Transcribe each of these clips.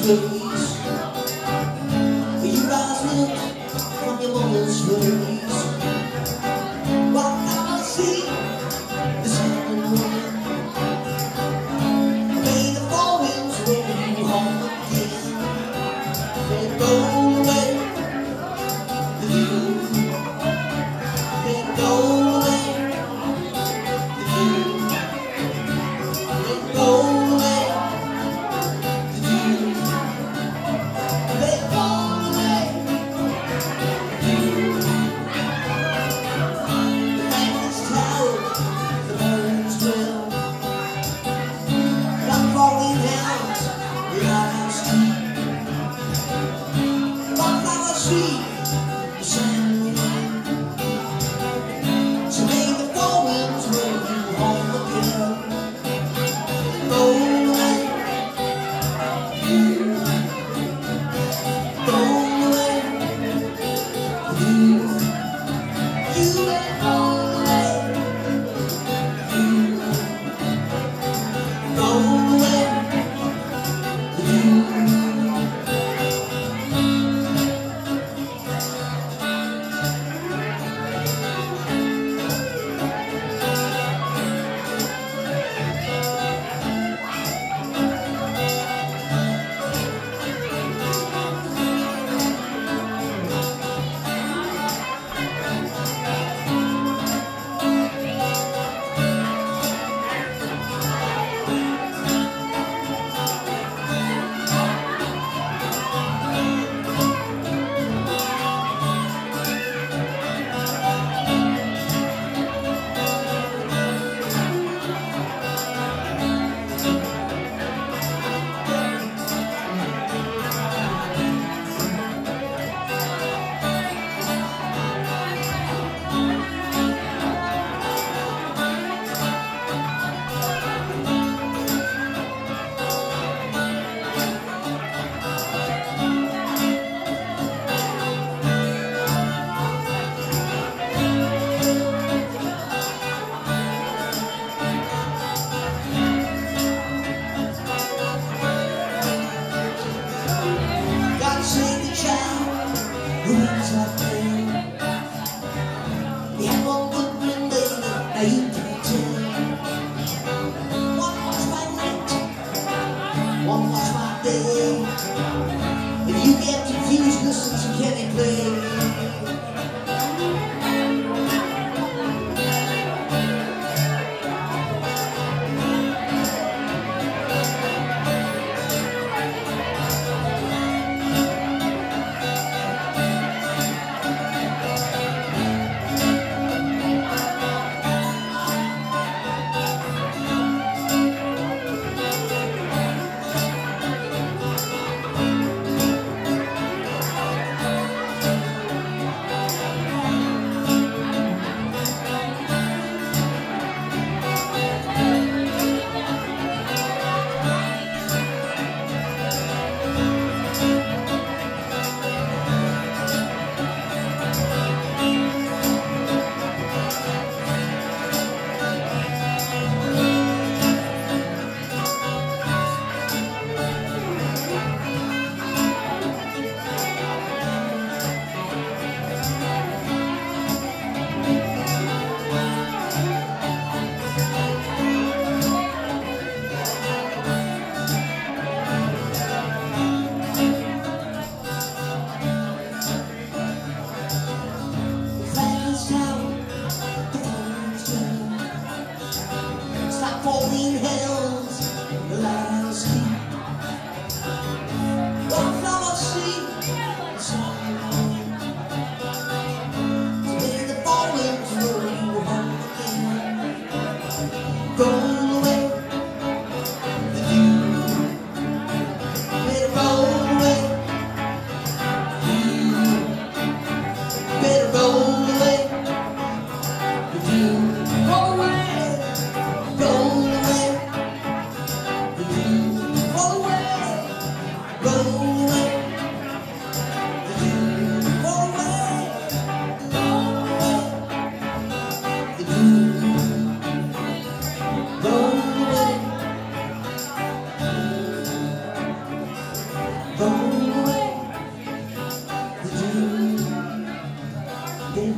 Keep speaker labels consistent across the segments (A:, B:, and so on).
A: face. Your eyes look from your mother's face. But now I see the sun rain. May the fall winds roll you home again. They go away with you. They go away with you. They go away with you. They go away with you. The night's tower, the birds dwell. I'm falling out, your eyes deep. But now I see the sand rain. So may the fall winds roll you home again. Go away, you. Go away, you. You may go away, you. Go away, you. God save the child who ends up there. You have one good friend, baby, now you can't tell. One watch my night, one watch my day. If you get confused, listen to Kenny play.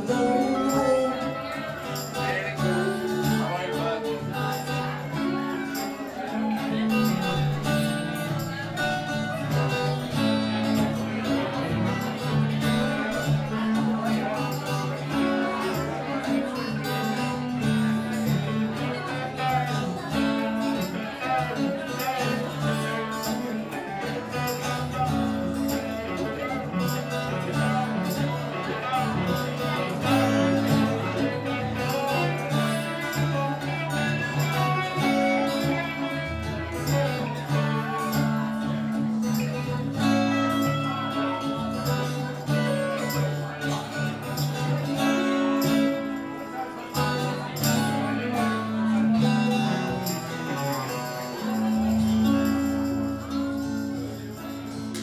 A: going away.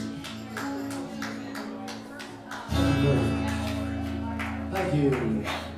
A: Thank you.